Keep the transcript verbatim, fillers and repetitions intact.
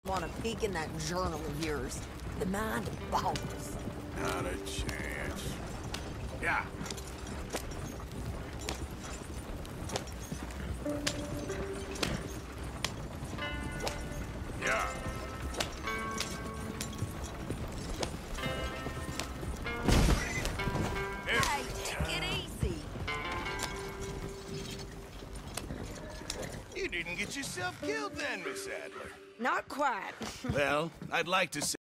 want a peek in that journal of yours. The mind boggles. Not a chance. Yeah. Yeah. Hey, take it easy. You didn't get yourself killed then, Miss Adler. Not quite. Well, I'd like to say